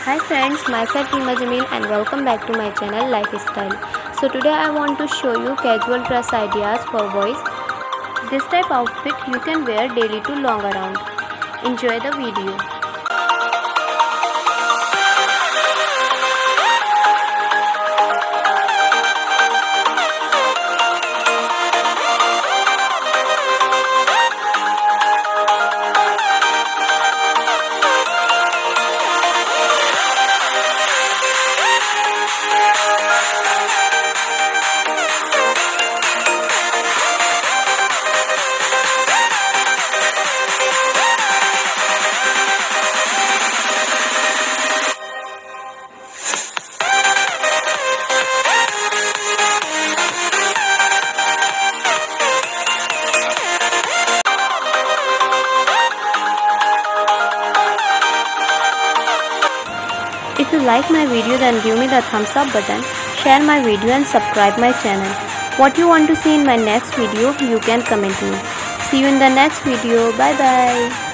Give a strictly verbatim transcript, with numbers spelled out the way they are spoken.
Hi friends, myself Ilma Jameel and welcome back to my channel Lifestyle. So today I want to show you casual dress ideas for boys. This type outfit you can wear daily to long around. Enjoy the video. If you like my video, then give me the thumbs up button, share my video and subscribe my channel. What you want to see in my next video, you can comment me. See you in the next video. Bye bye.